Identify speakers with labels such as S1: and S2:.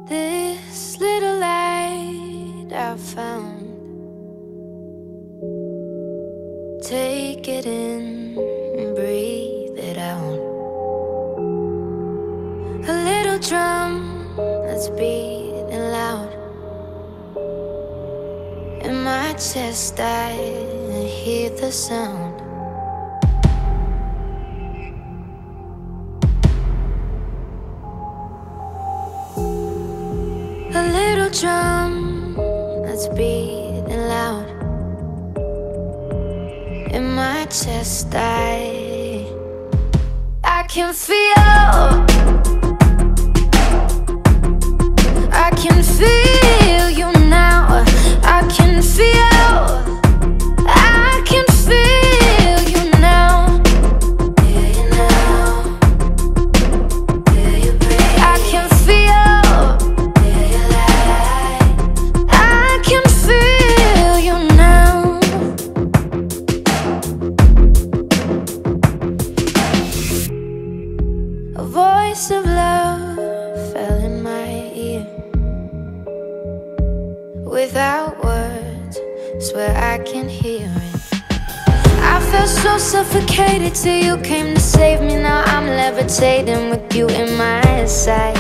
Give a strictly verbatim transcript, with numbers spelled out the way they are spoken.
S1: This little light I found, take it in and breathe it out. A little drum that's beating loud in my chest, I hear the sound. A little drum that's beating loud in my chest, I I can feel, I can feel you now. I can feel, I can feel you now. Feel you now, feel you breathe. I can feel, feel your light. I can feel you now. A voice of love fell in my ear. Without words, swear I can hear it. I felt so suffocated till you came to save me. Now I'm levitating with you in my sight.